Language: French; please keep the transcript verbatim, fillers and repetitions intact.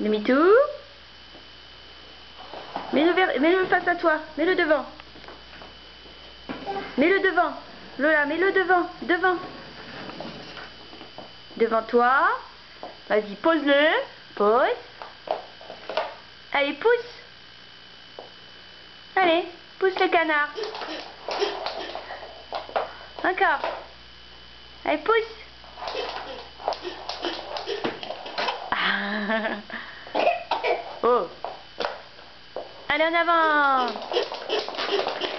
Demi-tour. Mets-le vers... mets-le face à toi. Mets-le devant. Mets-le devant. Lola, mets-le devant. Devant. Devant toi. Vas-y, pose-le. Pose. Allez, pousse. Allez, pousse le canard. Encore. Allez, pousse. Oh. Allez, en avant.